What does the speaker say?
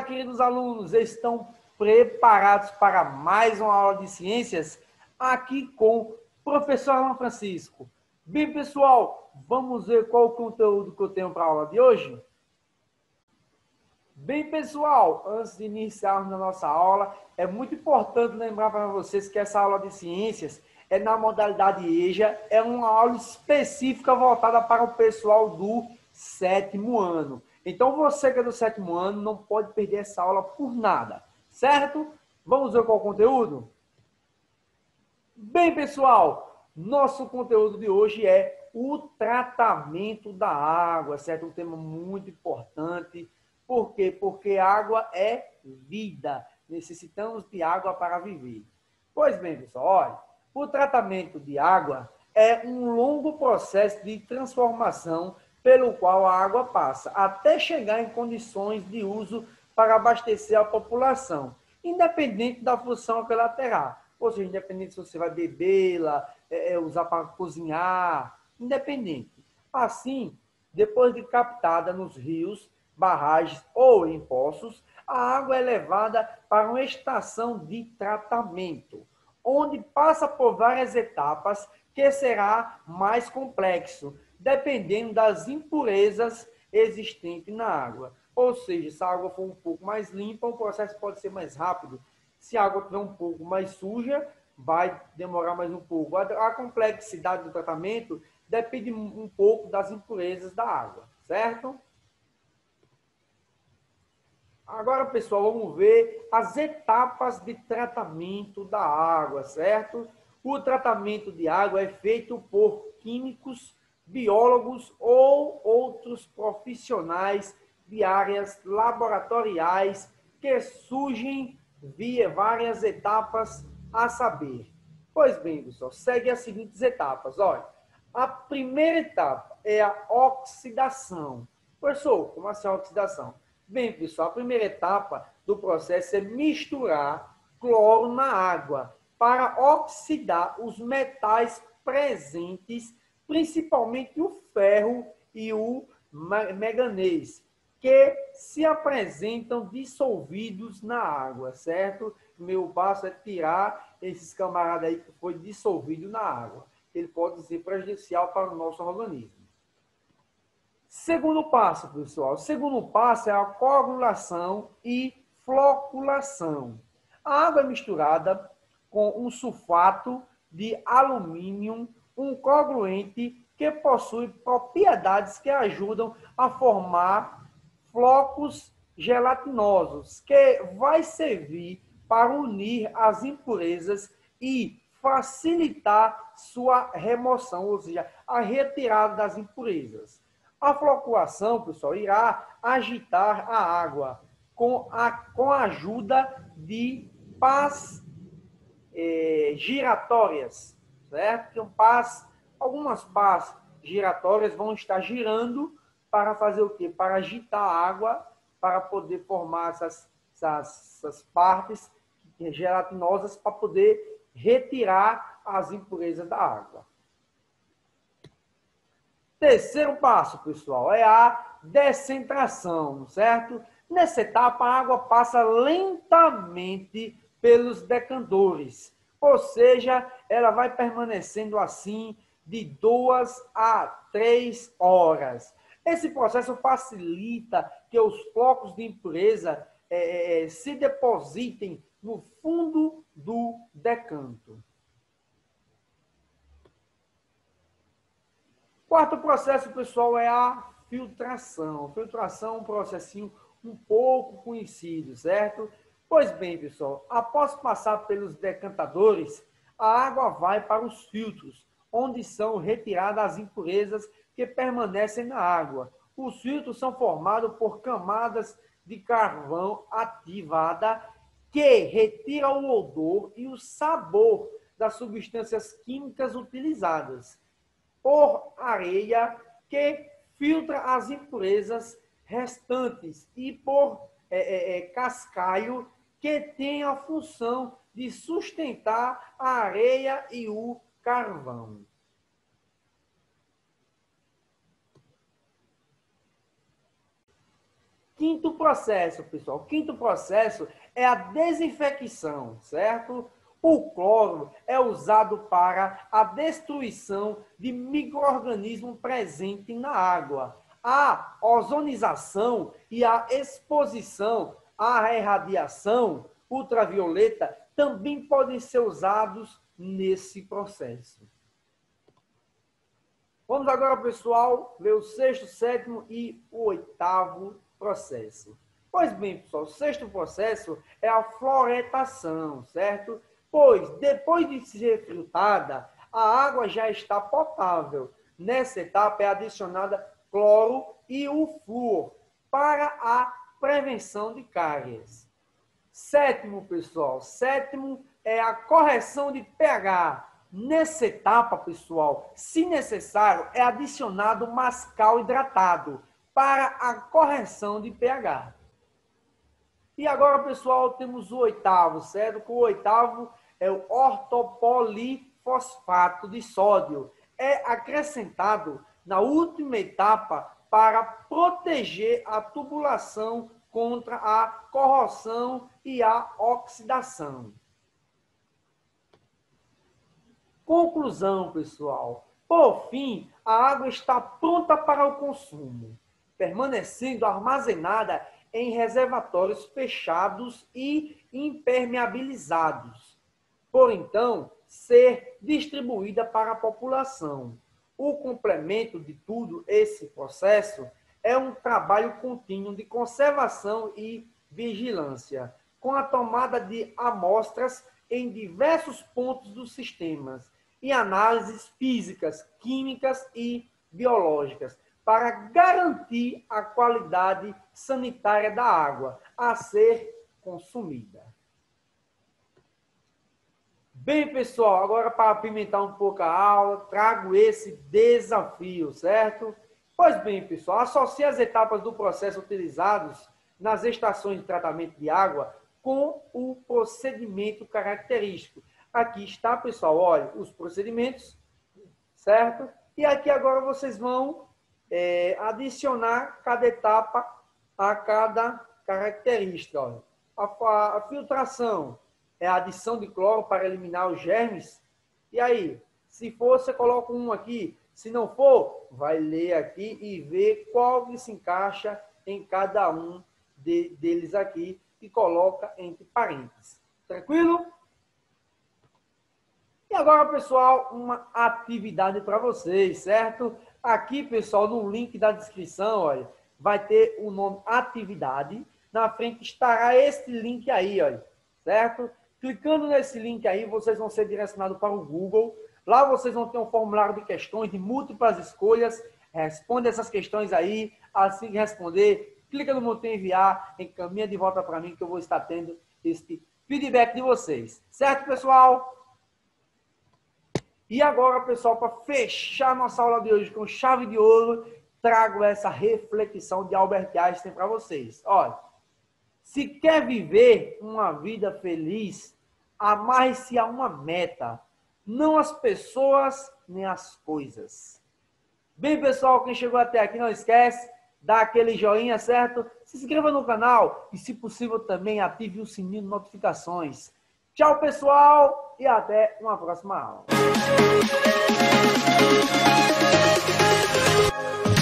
queridos alunos, estão preparados para mais uma aula de ciências? Aqui com o professor Alan Francisco. Bem, pessoal, vamos ver qual o conteúdo que eu tenho para a aula de hoje? Bem, pessoal, antes de iniciarmos a nossa aula, é muito importante lembrar para vocês que essa aula de ciências é na modalidade EJA, é uma aula específica voltada para o pessoal do 7º ano. Então, você que é do 7º ano não pode perder essa aula por nada, certo? Vamos ver qual é o conteúdo? Bem, pessoal, nosso conteúdo de hoje é o tratamento da água, certo? Um tema muito importante. Por quê? Porque água é vida. Necessitamos de água para viver. Pois bem, pessoal, olha, o tratamento de água é um longo processo de transformação pelo qual a água passa, até chegar em condições de uso para abastecer a população, independente da função que ela terá. Ou seja, independente se você vai bebê-la, usar para cozinhar, independente. Assim, depois de captada nos rios, barragens ou em poços, a água é levada para uma estação de tratamento, onde passa por várias etapas que será mais complexo, dependendo das impurezas existentes na água. Ou seja, se a água for um pouco mais limpa, o processo pode ser mais rápido. Se a água estiver um pouco mais suja, vai demorar mais um pouco. A complexidade do tratamento depende um pouco das impurezas da água, certo? Agora, pessoal, vamos ver as etapas de tratamento da água, certo? O tratamento de água é feito por químicos, biólogos ou outros profissionais de áreas laboratoriais que surgem via várias etapas a saber. Pois bem, pessoal, segue as seguintes etapas. Olha, a primeira etapa é a oxidação. Professor, como assim a oxidação? Bem, pessoal, a primeira etapa do processo é misturar cloro na água para oxidar os metais presentes, principalmente o ferro e o manganês, que se apresentam dissolvidos na água, certo? O meu passo é tirar esses camaradas aí que foi dissolvido na água. Ele pode ser prejudicial para o nosso organismo. Segundo passo, pessoal. O segundo passo é a coagulação e floculação. A água é misturada com um sulfato de alumínio, um coagulante que possui propriedades que ajudam a formar flocos gelatinosos, que vai servir para unir as impurezas e facilitar sua remoção, ou seja, a retirada das impurezas. A floculação, pessoal, irá agitar a água com a ajuda de pás giratórias, certo? Então, algumas pás giratórias vão estar girando para fazer o quê? Para agitar a água, para poder formar essas partes gelatinosas, para poder retirar as impurezas da água. Terceiro passo, pessoal, é a descentração, certo? Nessa etapa, a água passa lentamente pelos decantadores, ou seja, ela vai permanecendo assim de 2 a 3 horas. Esse processo facilita que os flocos de impureza se depositem no fundo do decanto. Quarto processo, pessoal, é a filtração. Filtração é um processinho um pouco conhecido, certo? Pois bem, pessoal, após passar pelos decantadores, a água vai para os filtros, onde são retiradas as impurezas que permanecem na água. Os filtros são formados por camadas de carvão ativada que retira o odor e o sabor das substâncias químicas utilizadas, por areia, que filtra as impurezas restantes, e por cascalho, que tem a função de sustentar a areia e o carvão. Quinto processo, pessoal. Quinto processo é a desinfecção, certo? O cloro é usado para a destruição de micro-organismos presentes na água. A ozonização e a exposição à irradiação ultravioleta também podem ser usados nesse processo. Vamos agora, pessoal, ver o sexto, sétimo e o oitavo processo. Pois bem, pessoal, o sexto processo é a floretação, certo? Pois, depois de ser filtrada, a água já está potável. Nessa etapa é adicionada cloro e o flúor para a prevenção de cáries. Sétimo, pessoal, sétimo é a correção de pH. Nessa etapa, pessoal, se necessário, é adicionado mascal hidratado para a correção de pH. E agora, pessoal, temos o oitavo, certo? O oitavo é o ortopolifosfato de sódio. É acrescentado na última etapa para proteger a tubulação contra a corrosão e a oxidação. Conclusão, pessoal. Por fim, a água está pronta para o consumo, permanecendo armazenada em reservatórios fechados e impermeabilizados, por então ser distribuída para a população. O complemento de tudo esse processo é um trabalho contínuo de conservação e vigilância, com a tomada de amostras em diversos pontos dos sistemas e análises físicas, químicas e biológicas, para garantir a qualidade sanitária da água a ser consumida. Bem, pessoal, agora para apimentar um pouco a aula, trago esse desafio, certo? Pois bem, pessoal, associe as etapas do processo utilizados nas estações de tratamento de água com o procedimento característico. Aqui está, pessoal, olha, os procedimentos, certo? E aqui agora vocês vão adicionar cada etapa a cada característica. Olha. A filtração é a adição de cloro para eliminar os germes. E aí, se for, você coloca um aqui. Se não for, vai ler aqui e ver qual que se encaixa em cada um deles aqui e coloca entre parênteses. Tranquilo? E agora, pessoal, uma atividade para vocês, certo? Aqui, pessoal, no link da descrição, olha, vai ter o nome atividade. Na frente estará esse link aí, olha, certo? Clicando nesse link aí, vocês vão ser direcionados para o Google. Lá vocês vão ter um formulário de questões de múltiplas escolhas. Responde essas questões aí. Assim que responder, clica no botão enviar, encaminha de volta para mim que eu vou estar tendo esse feedback de vocês. Certo, pessoal? E agora, pessoal, para fechar nossa aula de hoje com chave de ouro, trago essa reflexão de Albert Einstein para vocês. Olha, se quer viver uma vida feliz, amarre-se a uma meta, não as pessoas nem as coisas. Bem, pessoal, quem chegou até aqui, não esquece, dá aquele joinha, certo? Se inscreva no canal e, se possível, também ative o sininho de notificações. Tchau, pessoal, e até uma próxima aula.